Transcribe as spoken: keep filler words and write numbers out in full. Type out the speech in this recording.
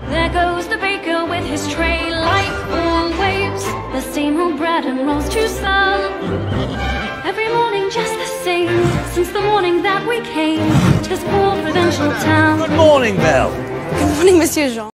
There goes the baker with his tray, like always. The same old bread and rolls to sell. Every morning just the same, since the morning that we came to this poor provincial town. Good morning, Belle. Good morning, Monsieur Jean.